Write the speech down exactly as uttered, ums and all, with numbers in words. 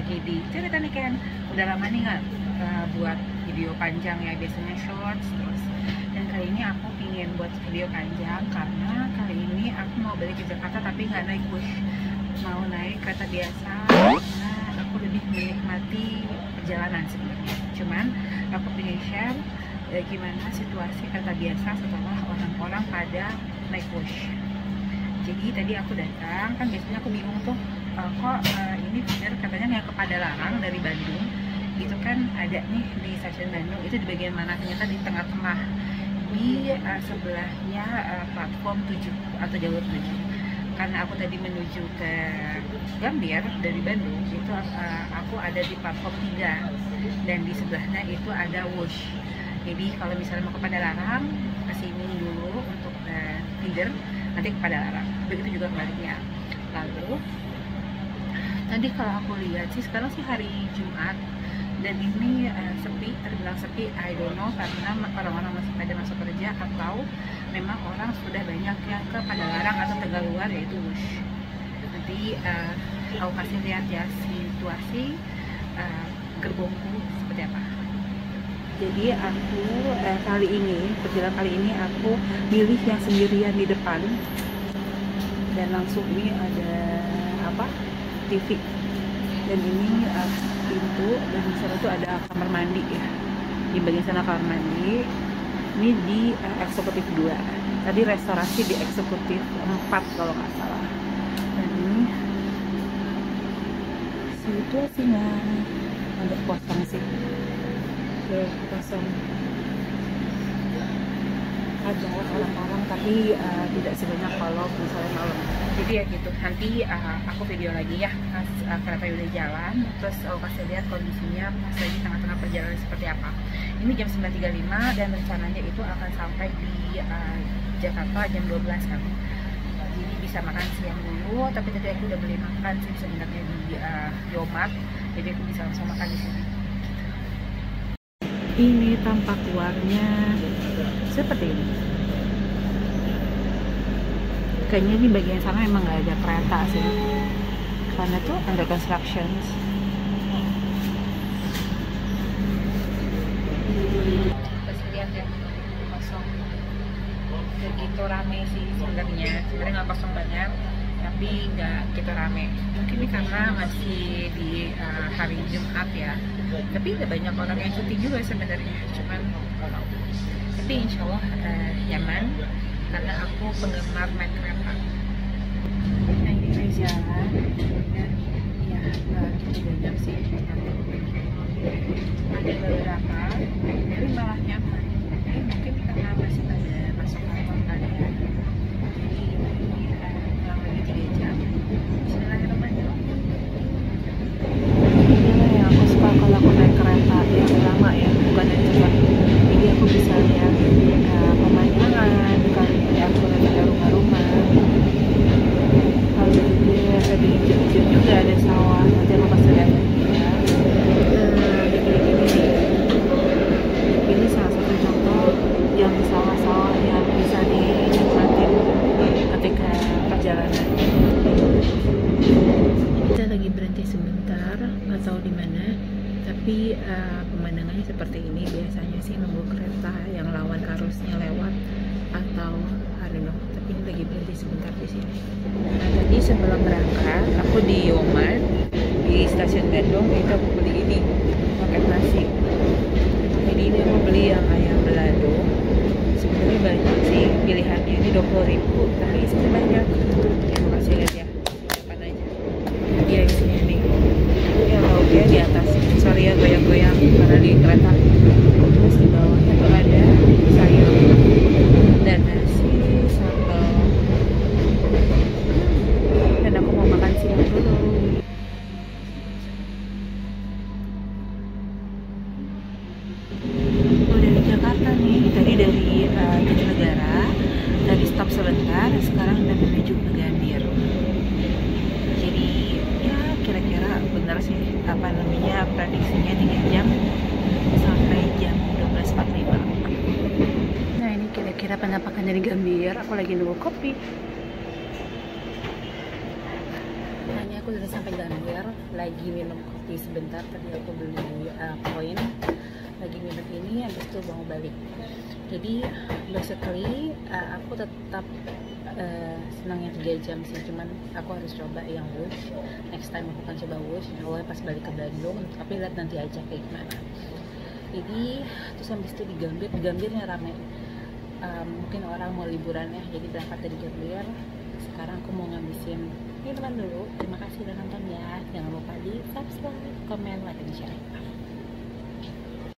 lagi di cerita nih Ken. Udah lama nih nggak uh, buat video panjang ya, biasanya shorts terus. Dan kali ini aku pingin buat video panjang karena kali ini aku mau balik ke Jakarta tapi nggak naik bus, mau naik kereta biasa karena aku lebih menikmati perjalanan sebenarnya. Cuman aku pengen share eh, gimana situasi kereta biasa setelah orang-orang pada naik bus. Jadi tadi aku datang, kan biasanya aku bingung tuh uh, kok uh, ini bener katanya yang ke Padalarang dari Bandung itu kan ada nih di stasiun Bandung, itu di bagian mana? Ternyata di tengah-tengah di uh, sebelahnya uh, platform tujuh atau jalur tujuh. Karena aku tadi menuju ke Gambir dari Bandung itu uh, aku ada di platform tiga dan di sebelahnya itu ada Wush. Jadi kalau misalnya mau ke Padalarang kesini dulu untuk uh, feeder, nanti ke Padalarang, begitu juga kebaliknya. Lalu tadi kalau aku lihat sih sekarang sih hari Jumat dan ini uh, sepi, terbilang sepi, I don't know karena orang-orang masih pada masuk kerja atau memang orang sudah banyak yang ke Padalarang atau Tegaluar yaitu Wush. Nanti uh, aku kasih lihat ya situasi uh, gerbongku seperti apa. Jadi aku eh, kali ini, perjalanan kali ini aku milih yang sendirian di depan dan langsung ini ada apa T V dan ini uh, pintu dan di sana tuh ada kamar mandi ya, di bagian sana kamar mandi. Ini di uh, eksekutif dua, tadi restorasi di eksekutif empat kalau nggak salah. Dan ini situasinya agak kosong sih, kosong, ada orang-orang tapi uh, tidak sebanyak kalau misalnya malam. Jadi ya gitu, nanti uh, aku video lagi ya pas uh, kereta udah jalan, terus aku kasih lihat kondisinya pas lagi tengah-tengah perjalanan seperti apa. Ini jam sembilan tiga puluh lima dan rencananya itu akan sampai di uh, Jakarta jam dua belas kan. Jadi bisa makan siang dulu, tapi tadi aku udah beli makan sih sebenarnya di uh, Yomart, jadi aku bisa langsung makan di sini. Ini tampak luarnya seperti ini. Kayaknya di bagian sana memang nggak ada kereta sih, karena tuh under construction. Terus lihat ya, kosong. Begitu rame sih sebenarnya. Sebenarnya nggak kosong banyak, tapi nggak gitu rame. Mungkin ini karena masih di uh, hari Jumat ya. Tapi ada banyak orang yang cuti juga sebenarnya. Cuman tapi insya Allah uh, nyaman karena aku penggemar naik kereta. Nah ini saya jalan dan ya nggak gitu banyak sih, ada beberapa tapi malah nyaman. Ini mungkin karena masih pada masuk kantor kali ya, jadi ini uh, kurang lebih tiga jam. Bismillahirrahmanirrahim. Inilah yang aku suka kalau aku naik kereta yang lama ya, bukan yang cepat. Jadi aku bisa lihat uh, pemandangan, kali ini aku lihat ada rumah-rumah, lalu juga ada di ujung juga ada sawah. Nanti aku kasih lihat ya. Nah, gini-gini nih. Ini salah satu contoh yang sawah-sawah yang bisa dinikmatin ketika perjalanan. Kita lagi berhenti sebentar, nggak tahu di mana, tapi uh, pemandangannya seperti ini. Biasanya sih nunggu kereta yang lawan arusnya lewat atau I don't know, tapi ini lagi berhenti sebentar di sini. Nah tadi sebelum berangkat aku di Yomart di stasiun Bandung itu aku beli ini paket nasi. Jadi ini aku beli yang ayam balado. Sebenarnya banyak sih pilihannya, ini dua puluh ribu tapi isinya banyak. Ya aku kasih lihat ya apa aja. Dia isinya nih. Ya lauknya di atas. Sorry ya goyang-goyang karena di kereta. Terus di bawahnya tuh ada sayur dan nasi, sambal. Dan aku mau makan siang dulu. Oh, dari Jakarta nih. Tadi dari uh, Jatinegara, dari stop sebentar. Sekarang udah menuju ke Gambir. Jadi ya kira-kira benar sih apa namanya prediksinya tiga jam sampai jam dua belas empat puluh lima. Nah ini kira-kira penampakan dari Gambir. Aku lagi nunggu kopi. Nah ini aku udah sampai Gambir. lagi minum kopi sebentar. Tadi aku beli uh, koin, lagi minum ini, habis itu mau balik. Jadi basically uh, aku tetap uh, senang yang tiga jam sih, cuman aku harus coba yang Wush. Next time aku akan coba Wush, awalnya pas balik ke Bandung, tapi lihat nanti aja kayak gimana. Jadi terus habis itu di Gambir, di Gambirnya rame. Um, mungkin orang mau liburan ya, jadi berangkat dari Gambir. Sekarang aku mau ngabisin minuman dulu. Terima kasih udah nonton ya. Jangan lupa di subscribe, komen, like, dan share.